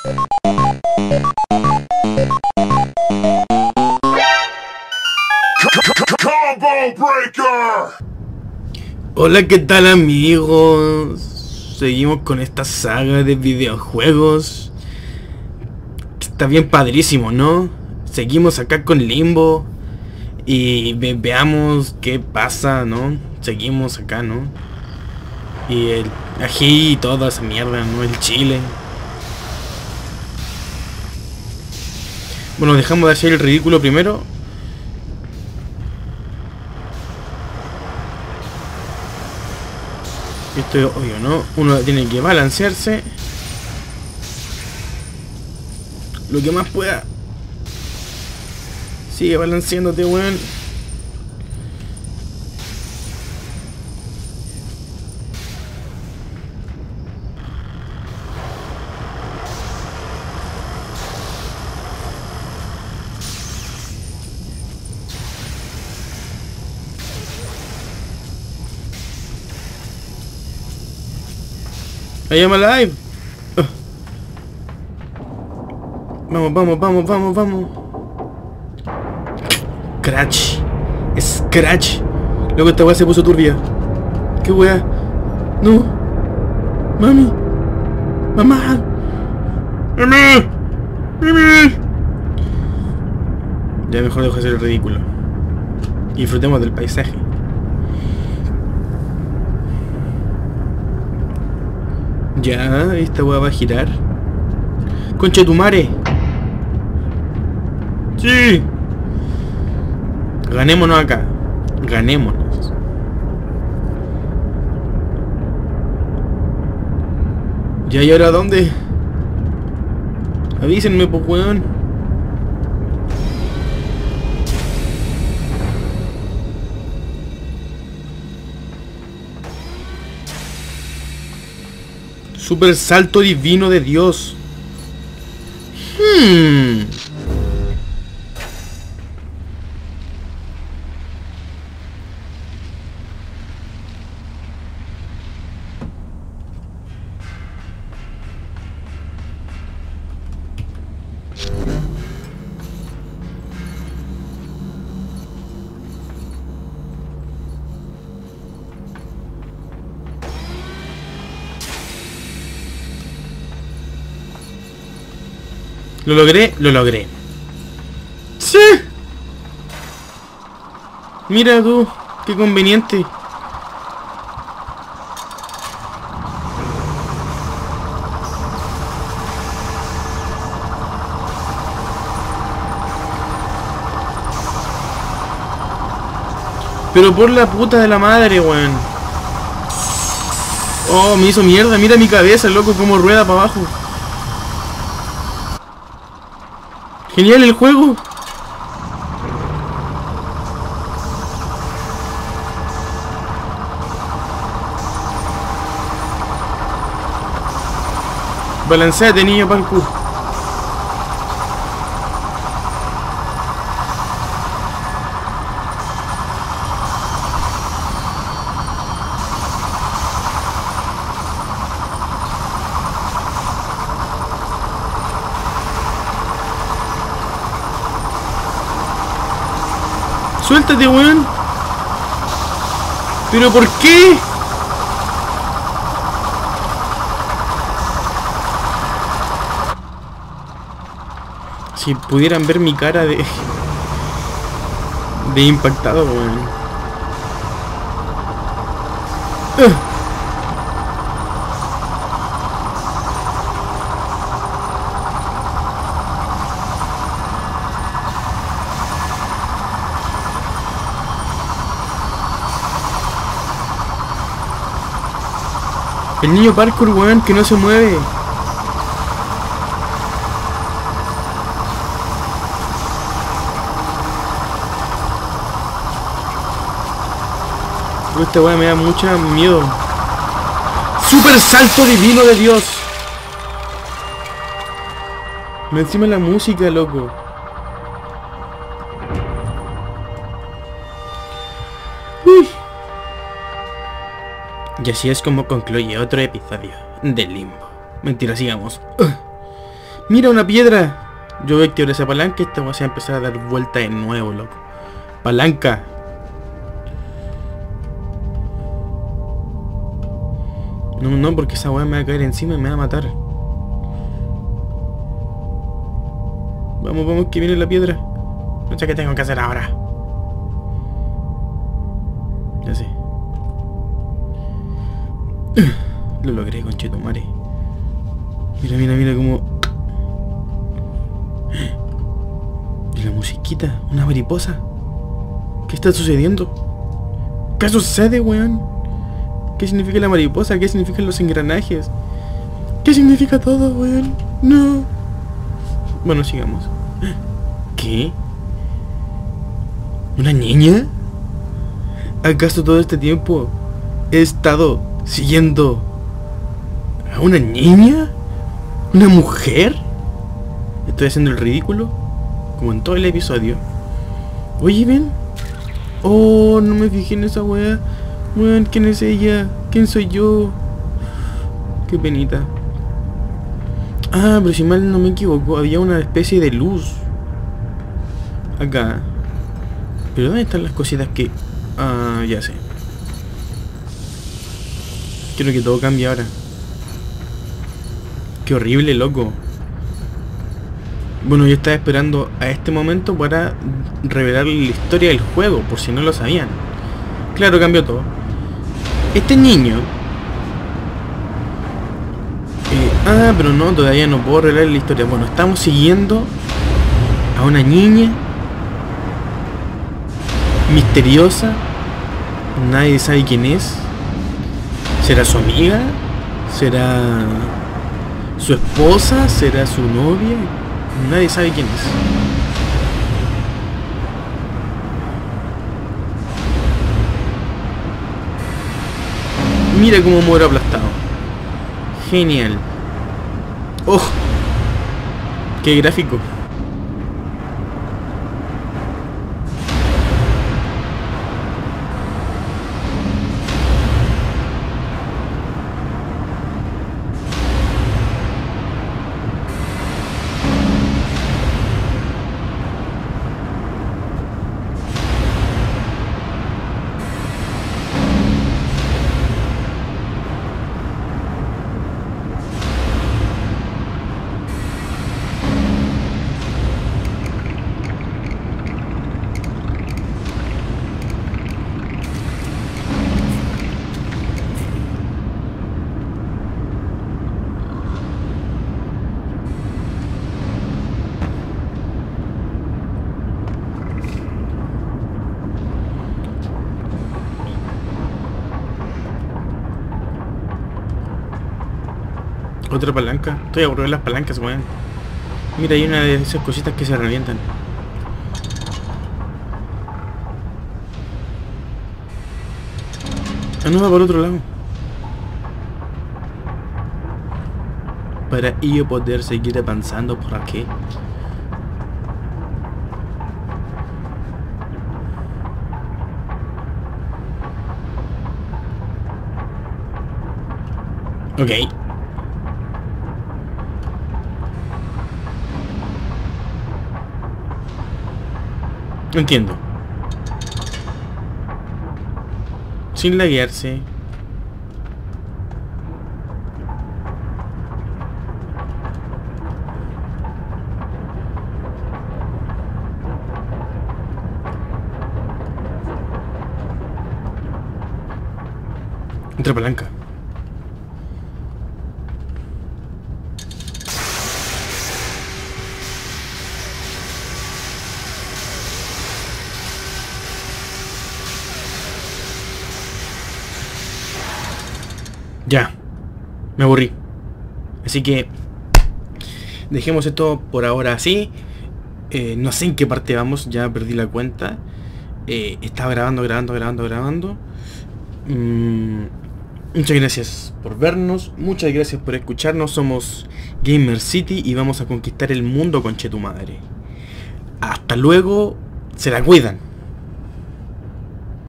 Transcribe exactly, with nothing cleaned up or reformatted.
Combo Breaker. Hola, ¿qué tal, amigos? Seguimos con esta saga de videojuegos. Está bien padrísimo, ¿no? Seguimos acá con Limbo. Y ve veamos qué pasa, ¿no? Seguimos acá, ¿no? Y el ají y toda esa mierda, ¿no? El chile. Bueno, dejamos de hacer el ridículo primero. Esto es obvio, ¿no? Uno tiene que balancearse lo que más pueda. Sigue balanceándote, weón. I am alive. Uh. Vamos, vamos, vamos, vamos, vamos. Scratch. Scratch. Luego esta weá se puso turbia. ¿Qué weá? No. Mami. Mamá. Mami. Mami. Ya mejor dejo de hacer el ridículo. Y disfrutemos del paisaje. Ya, esta weá va a girar. ¡Concha tu madre! ¡Sí! Ganémonos acá. Ganémonos. Ya, ¿y ahora dónde? Avísenme, pues, weón. Super salto divino de Dios. Hmm. Lo logré, lo logré. ¡Sí! Mira tú, qué conveniente. Pero por la puta de la madre, weón. Oh, me hizo mierda, mira mi cabeza, loco, como rueda para abajo. Genial el juego. Balanceate, niño parkour. Suéltate, weón. ¿Pero por qué? Si pudieran ver mi cara de... de impactado, weón. Uh. El niño parkour, weón, que no se mueve. Esta weá me da mucho miedo. ¡Super salto divino de Dios! Me encima la música, loco. Uy. Y así es como concluye otro episodio de Limbo. Mentira, sigamos. Uh. ¡Mira una piedra! Yo voy a activar esa palanca y esta va a empezar a dar vuelta de nuevo, loco. Palanca. No, no, porque esa weá me va a caer encima y me va a matar. Vamos, vamos, que viene la piedra. No sé qué tengo que hacer ahora. Ya sé. Lo logré, conchetumare. Mira, mira, mira cómo... ¿Y la musiquita? ¿Una mariposa? ¿Qué está sucediendo? ¿Qué sucede, weón? ¿Qué significa la mariposa? ¿Qué significan los engranajes? ¿Qué significa todo, weón? No. Bueno, sigamos. ¿Qué? ¿Una niña? ¿Acaso todo este tiempo he estado siguiendo a una niña? ¿Una mujer? ¿Estoy haciendo el ridículo? Como en todo el episodio. Oye, ven. Oh, no me fijé en esa weá. Weón, ¿quién es ella? ¿Quién soy yo? Qué penita. Ah, pero si mal no me equivoco, había una especie de luz acá. ¿Pero dónde están las cositas que...? Ah, ya sé. Quiero que todo cambie ahora. Qué horrible, loco. Bueno, yo estaba esperando a este momento para revelar la historia del juego, por si no lo sabían. Claro, cambió todo. Este niño... Eh, ah, pero no, todavía no puedo revelar la historia. Bueno, estamos siguiendo a una niña misteriosa. Nadie sabe quién es. ¿Será su amiga? ¿Será su esposa? ¿Será su novia? Nadie sabe quién es. Mira cómo muero aplastado. Genial. ¡Oh! ¡Qué gráfico! Otra palanca. Estoy aburrido de las palancas, weón. Mira, hay una de esas cositas que se revientan. Ah, no, va por otro lado. Para yo poder seguir avanzando por aquí. Ok. No entiendo. Sin laguearse. Otra palanca. Ya, me aburrí. Así que dejemos esto por ahora así. eh, No sé en qué parte vamos, ya perdí la cuenta. eh, Estaba grabando, grabando, grabando, grabando. mm, Muchas gracias por vernos. Muchas gracias por escucharnos. Somos Gamer City y vamos a conquistar el mundo, conche tu madre. Hasta luego. Se la cuidan.